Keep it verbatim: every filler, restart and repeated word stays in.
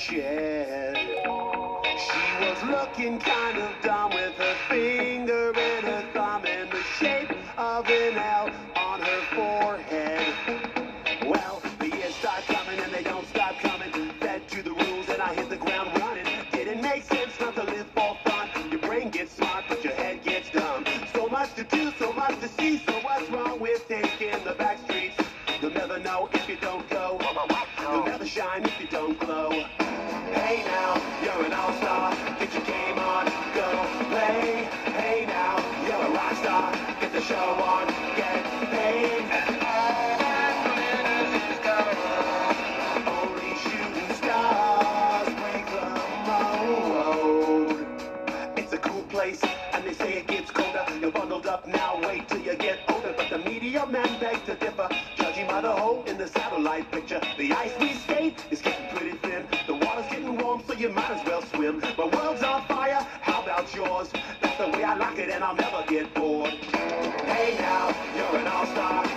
shed. She was looking kind of dumb with her finger and her thumb in the shape of an L on her forehead. Well, the years start coming and they don't stop coming. Fed to the rules and I hit the ground running. Didn't make sense not to live for fun. Your brain gets smart but your head gets dumb. So much to do, so much to see. So what's wrong with taking the back streets? You'll never know if you don't go. You'll never shine if you don't glow. Hey now, you're an all-star. Get your game on, go play. Hey now, you're a rock star. Get the show on, get paid. Only shooting stars break the mold. It's a cool place, and they say it gets colder. You're bundled up now, wait till you get older. But the media men beg to differ, judging by the hole in the satellite picture. The ice we skate is getting pretty thin. The water's getting warm, so you might as well swim. My world's on fire, how about yours? That's the way I like it, and I'll never get bored. Hey now, you're an all-star.